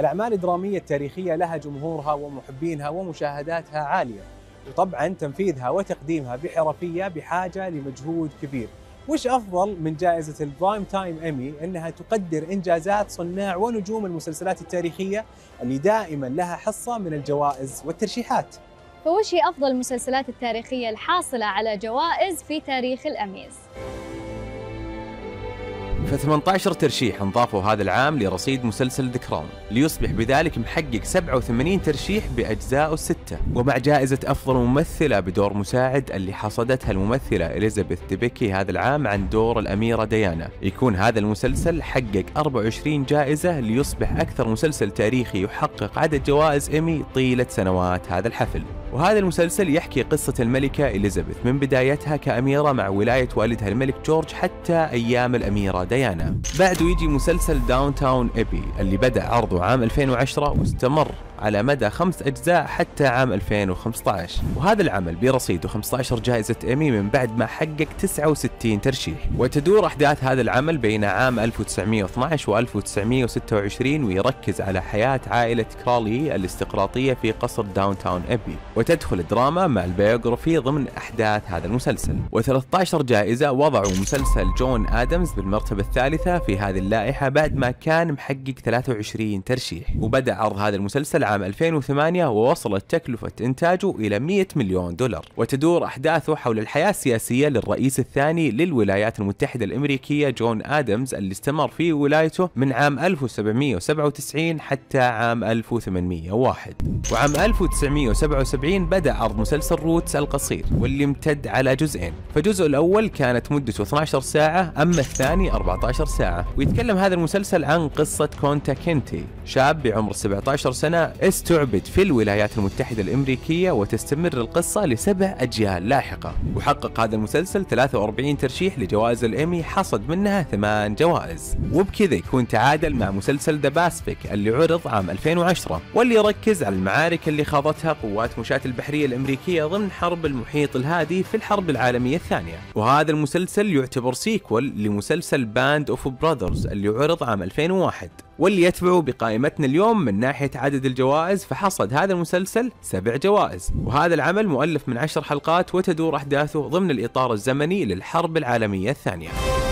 الأعمال الدرامية التاريخية لها جمهورها ومحبينها ومشاهداتها عالية، وطبعا تنفيذها وتقديمها بحرفية بحاجة لمجهود كبير. وش أفضل من جائزة البرايم تايم إيمي إنها تقدر إنجازات صناع ونجوم المسلسلات التاريخية اللي دائما لها حصة من الجوائز والترشيحات. فوش هي أفضل المسلسلات التاريخية الحاصلة على جوائز في تاريخ الأميز؟ ف 18 ترشيح انضافوا هذا العام لرصيد مسلسل ذا كراون، ليصبح بذلك محقق 87 ترشيح بأجزائه الستة، ومع جائزة أفضل ممثلة بدور مساعد اللي حصدتها الممثلة إليزابيث ديبيكي هذا العام عن دور الأميرة ديانا. يكون هذا المسلسل حقق 24 جائزة ليصبح أكثر مسلسل تاريخي يحقق عدد جوائز إيمي طيلة سنوات هذا الحفل. وهذا المسلسل يحكي قصة الملكة إليزابيث من بدايتها كأميرة مع ولاية والدها الملك جورج حتى أيام الأميرة ديانا. بعده يجي مسلسل داون تاون إبي اللي بدأ عرضه عام 2010 واستمر على مدى 5 أجزاء حتى عام 2015، وهذا العمل برصيده 15 جائزة إيمي من بعد ما حقق 69 ترشيح. وتدور أحداث هذا العمل بين عام 1912 و 1926، ويركز على حياة عائلة كرالي الاستقراطية في قصر داون تاون إبي، وتدخل الدراما مع البيوغرافي ضمن أحداث هذا المسلسل. و13 جائزة وضعوا مسلسل جون آدمز بالمرتبة الثالثة في هذه اللائحة بعد ما كان محقق 23 ترشيح. وبدأ عرض هذا المسلسل عام 2008 ووصلت تكلفة إنتاجه إلى 100 مليون دولار، وتدور أحداثه حول الحياة السياسية للرئيس الثاني للولايات المتحدة الأمريكية جون آدمز اللي استمر في ولايته من عام 1797 حتى عام 1801. وعام 1977 بدأ عرض مسلسل روتس القصير واللي امتد على جزئين، فالجزء الأول كانت مدته 12 ساعة أما الثاني 14 ساعة. ويتكلم هذا المسلسل عن قصة كونتا كينتي، شاب بعمر 17 سنة استعبد في الولايات المتحدة الأمريكية، وتستمر القصة ل7 أجيال لاحقة. وحقق هذا المسلسل 43 ترشيح لجوائز الإيمي، حصد منها 8 جوائز، وبكذا يكون تعادل مع مسلسل ذا باسفيك اللي عرض عام 2010 واللي يركز على المعارك اللي خاضتها قوات مشاة البحرية الأمريكية ضمن حرب المحيط الهادي في الحرب العالمية الثانية. وهذا المسلسل يعتبر سيكول لمسلسل باند اوف براذرز اللي عرض عام 2001 واللي يتبعه بقائمتنا اليوم من ناحية عدد الجوائز، فحصد هذا المسلسل 7 جوائز. وهذا العمل مؤلف من 10 حلقات وتدور أحداثه ضمن الإطار الزمني للحرب العالمية الثانية.